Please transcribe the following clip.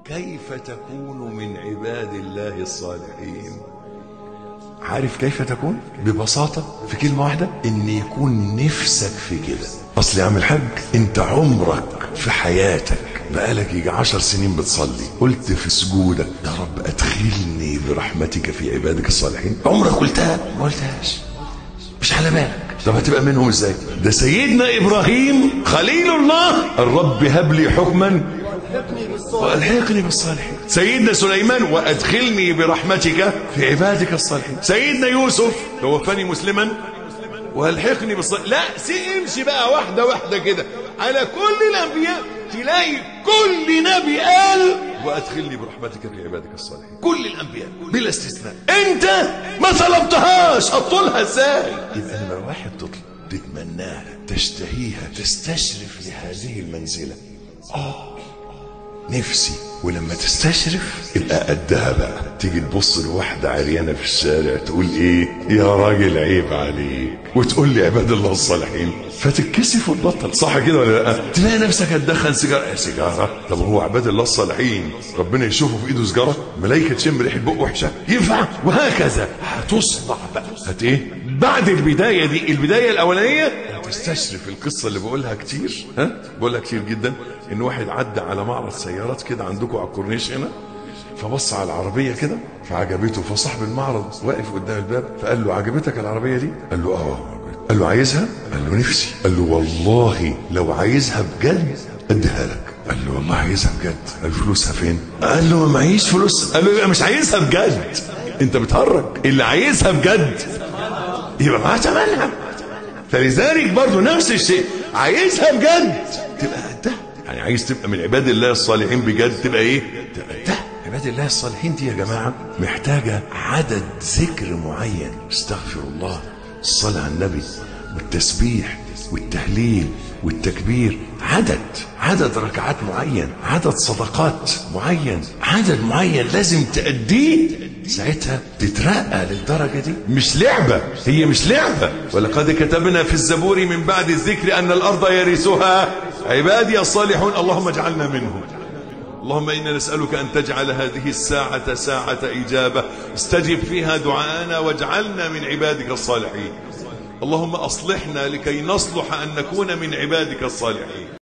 كيف تكون من عباد الله الصالحين؟ عارف كيف تكون؟ ببساطة في كلمة واحدة، ان يكون نفسك في كده. اصل يا عم الحاج، انت عمرك في حياتك بقالك يجي 10 سنين بتصلي قلت في سجودك يا رب ادخلني برحمتك في عبادك الصالحين؟ عمرك قلتها؟ ما قلتهاش، مش على بالك. طب هتبقى منهم ازاي؟ ده سيدنا ابراهيم خليل الله، الرب هب لي حكما والحقني بالصالحين. سيدنا سليمان وادخلني برحمتك في عبادك الصالحين. سيدنا يوسف توفني مسلما والحقني بالصالحين. لا امشي بقى واحده واحده كده على كل الانبياء، تلاقي كل نبي قال وادخلني برحمتك في عبادك الصالحين. كل الانبياء بلا استثناء. انت ما طلبتهاش، اطلها ازاي؟ يبقى نمرة واحد تطلب، تتمناها، تشتهيها، تستشرف لهذه المنزله. نفسي. ولما تستشرف يبقى قدها بقى. تيجي تبص لواحدة عريانة في الشارع تقول ايه؟ يا راجل عيب عليك، وتقول لي عباد الله الصالحين، فتتكسف وتبطل. صح كده ولا لا؟ تلاقي نفسك هتدخن سيجارة. سيجارة؟ طب هو عباد الله الصالحين ربنا يشوفه في ايده سيجارة؟ ملايكة تشم ريحة بق وحشة؟ ينفع؟ وهكذا هتصدع بقى. ايه؟ بعد البداية دي، البداية الأولانية، تستشرف القصة اللي بقولها كتير، بقولها كتير جدا، ان واحد عدى على معرض سيارات كده عندكم على الكورنيش هنا، فبص على العربية كده فعجبته، فصاحب المعرض واقف قدام الباب فقال له عجبتك العربية دي؟ قال له اه. قال له عايزها؟ قال له نفسي. قال له والله لو عايزها بجد اديها لك. قال له والله عايزها بجد. قال له فلوسها فين؟ قال له ما معيش فلوس. قال له يبقى مش عايزها بجد، انت بتهرج. اللي عايزها بجد يبقى معاه ثمنها. فلذلك برضو نفس الشيء، عايزها بجد تبقى قدها. يعني عايز تبقى من عباد الله الصالحين بجد، تبقى ايه؟ تبقى قدها. عباد الله الصالحين دي يا جماعة محتاجة عدد ذكر معين، استغفر الله، الصلاة على النبي، والتسبيح والتهليل والتكبير، عدد ركعات معين، عدد صدقات معين، عدد معين لازم تأديه، ساعتها تترقى للدرجة دي. مش لعبة، هي مش لعبة. ولقد كتبنا في الزبور من بعد الذكر أن الأرض يرثها عبادي الصالحون، اللهم اجعلنا منهم. اللهم إنا نسألك أن تجعل هذه الساعة ساعة إجابة، استجب فيها دعاءنا واجعلنا من عبادك الصالحين. اللهم أصلحنا لكي نصلح أن نكون من عبادك الصالحين.